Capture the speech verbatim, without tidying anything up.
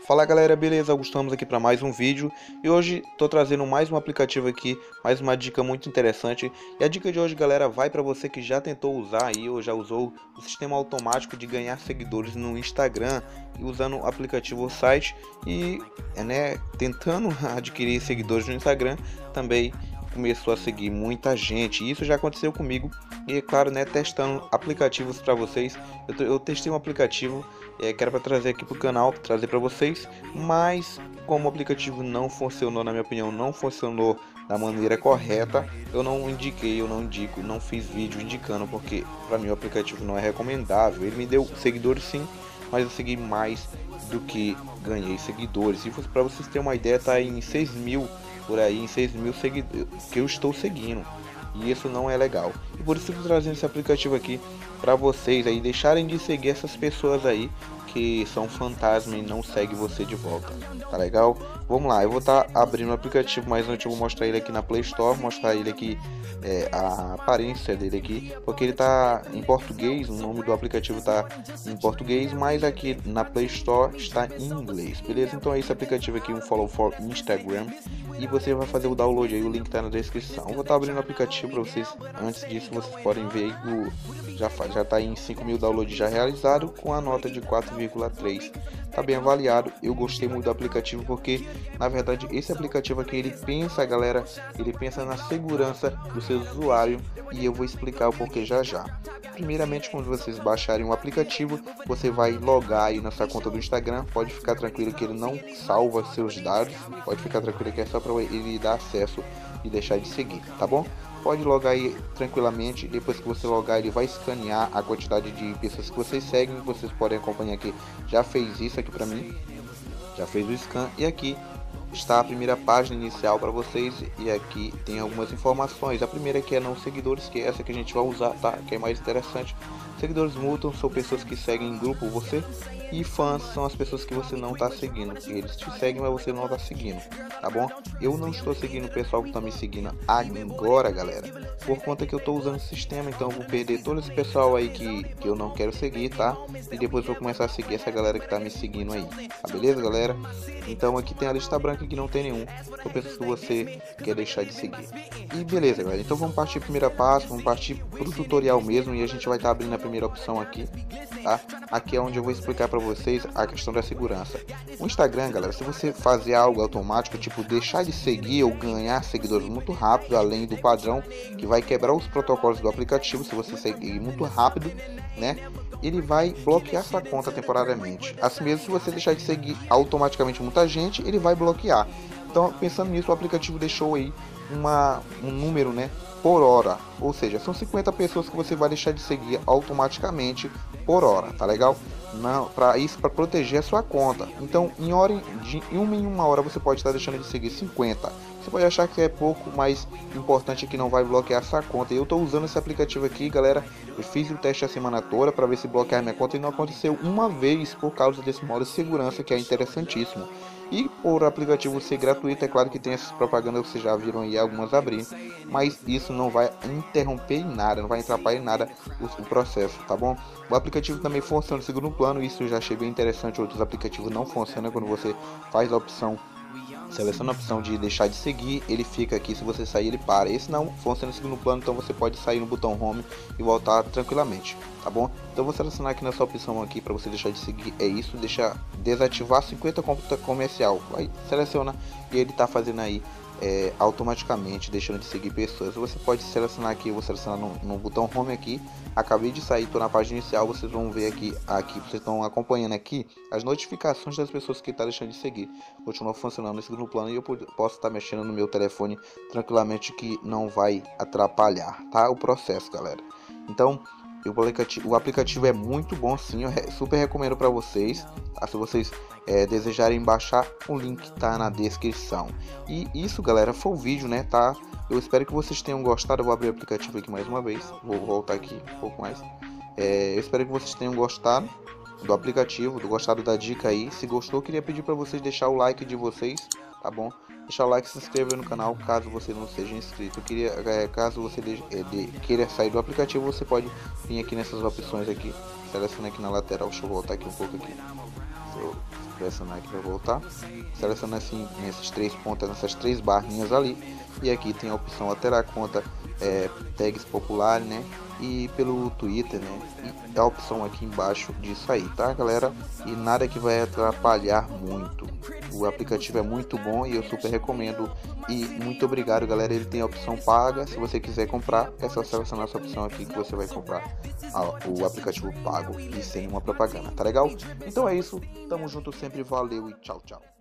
Fala galera, beleza? Estamos aqui para mais um vídeo e hoje estou trazendo mais um aplicativo aqui, mais uma dica muito interessante. E a dica de hoje, galera, vai para você que já tentou usar aí ou já usou o sistema automático de ganhar seguidores no Instagram e usando o aplicativo ou site e, né, tentando adquirir seguidores no Instagram, também começou a seguir muita gente. Isso já aconteceu comigo e, é claro, né, testando aplicativos para vocês. Eu, eu testei um aplicativo é, que era para trazer aqui para o canal, trazer para vocês, mas como o aplicativo não funcionou, na minha opinião, não funcionou da maneira correta, eu não indiquei, eu não indico, não fiz vídeo indicando, porque para mim o aplicativo não é recomendável. Ele me deu seguidores sim, mas eu segui mais do que ganhei seguidores. E para vocês terem uma ideia, tá em seis mil por aí, em seis mil seguidores que eu estou seguindo, e isso não é legal. E por isso eu tô trazendo esse aplicativo aqui para vocês aí deixarem de seguir essas pessoas aí que são fantasma e não segue você de volta. Tá legal? Vamos lá, eu vou estar tá abrindo o aplicativo, mas antes eu vou mostrar ele aqui na Play Store, mostrar ele aqui, é, a aparência dele aqui, porque ele tá em português, o nome do aplicativo tá em português, mas aqui na Play Store está em inglês, beleza? Então é esse aplicativo aqui, um Follow for Instagram, e você vai fazer o download aí, o link tá na descrição. Eu vou estar tá abrindo o aplicativo para vocês. Antes disso, vocês podem ver aí que o, já, já tá em cinco mil downloads já realizado, com a nota de quatro vírgula três. Tá bem avaliado. Eu gostei muito do aplicativo porque, na verdade, esse aplicativo aqui, ele pensa, galera, ele pensa na segurança do seu usuário, e eu vou explicar o porquê já já. Primeiramente, quando vocês baixarem o aplicativo, você vai logar aí na sua conta do Instagram. Pode ficar tranquilo que ele não salva seus dados, pode ficar tranquilo que é só para ele dar acesso e deixar de seguir, tá bom? Pode logar aí tranquilamente. Depois que você logar, ele vai escanear a quantidade de pessoas que vocês seguem. Vocês podem acompanhar aqui, já fez isso aqui para mim, já fez o scan, e aqui está a primeira página inicial para vocês, e aqui tem algumas informações. A primeira que é não seguidores, que é essa que a gente vai usar, tá? Que é mais interessante. Seguidores mútuos são pessoas que seguem em grupo você, e fãs são as pessoas que você não está seguindo, que eles te seguem, mas você não está seguindo, tá bom? Eu não estou seguindo o pessoal que está me seguindo agora, galera, por conta que eu estou usando o sistema, então eu vou perder todo esse pessoal aí que, que eu não quero seguir, tá? E depois vou começar a seguir essa galera que está me seguindo aí, tá beleza, galera? Então aqui tem a lista branca que não tem nenhum, são pessoas que você quer deixar de seguir. E beleza, galera, então vamos partir primeira passo, vamos partir pro tutorial mesmo, e a gente vai estar tá abrindo a primeira opção aqui, tá? Aqui é onde eu vou explicar para vocês a questão da segurança. O Instagram, galera, se você fazer algo automático, tipo deixar de seguir ou ganhar seguidores muito rápido, além do padrão, que vai quebrar os protocolos do aplicativo, se você seguir muito rápido, né, ele vai bloquear sua conta temporariamente. Assim mesmo, se você deixar de seguir automaticamente muita gente, ele vai bloquear. Então, pensando nisso, o aplicativo deixou aí uma, um número, né, por hora, ou seja, são cinquenta pessoas que você vai deixar de seguir automaticamente por hora, tá legal? Não, para isso, para proteger a sua conta. Então, em hora de em uma em uma hora você pode estar deixando de seguir cinquenta. Você pode achar que é pouco, mas importante é que não vai bloquear essa conta. Eu estou usando esse aplicativo aqui, galera. Eu fiz o teste a semana toda para ver se bloquear minha conta e não aconteceu uma vez por causa desse modo de segurança, que é interessantíssimo. E por aplicativo ser gratuito, é claro que tem essas propagandas que vocês já viram aí, algumas abrir, mas isso não vai interromper em nada, não vai atrapalhar em nada o, o processo, tá bom? O aplicativo também funciona no segundo plano, isso eu já achei bem interessante. Outros aplicativos não funcionam quando você faz a opção, seleciona a opção de deixar de seguir, ele fica aqui, se você sair ele para. Esse não funciona no segundo plano, então você pode sair no botão home e voltar tranquilamente, tá bom? Então vou selecionar aqui nessa opção aqui para você deixar de seguir, é isso, deixar desativar cinquenta conta comercial, aí seleciona e ele tá fazendo aí é, automaticamente deixando de seguir pessoas. Você pode selecionar aqui, eu vou selecionar no, no botão home aqui. Acabei de sair, tô na página inicial, vocês vão ver aqui, aqui vocês estão acompanhando aqui as notificações das pessoas que tá deixando de seguir. Continua funcionando no segundo plano e eu posso estar mexendo no meu telefone tranquilamente, que não vai atrapalhar, tá? O processo, galera. Então o aplicativo, o aplicativo é muito bom sim, eu super recomendo para vocês, tá? Se vocês é, desejarem baixar, o link tá na descrição. E isso, galera, foi o vídeo, né, tá? Eu espero que vocês tenham gostado. Eu vou abrir o aplicativo aqui mais uma vez, vou voltar aqui um pouco mais. É, eu espero que vocês tenham gostado do aplicativo, do gostado da dica aí. Se gostou, eu queria pedir para vocês deixar o like de vocês, tá bom? Deixar o like e se inscrever no canal caso você não seja inscrito. Eu queria, é, caso você de, é, de, queira sair do aplicativo, você pode vir aqui nessas opções aqui, seleciona aqui na lateral. Deixa eu voltar aqui um pouco aqui. pressionar aqui para voltar. Seleciona assim nesses três pontos, nessas três barrinhas ali. E aqui tem a opção alterar a conta, é, tags popular, né? E pelo Twitter, né? E dá a opção aqui embaixo disso aí, tá, galera? E nada que vai atrapalhar muito. O aplicativo é muito bom e eu super recomendo. E muito obrigado, galera. Ele tem a opção paga. Se você quiser comprar, é só selecionar essa opção aqui que você vai comprar o aplicativo pago e sem uma propaganda, tá legal? Então é isso. Tamo junto sempre. Valeu e tchau, tchau.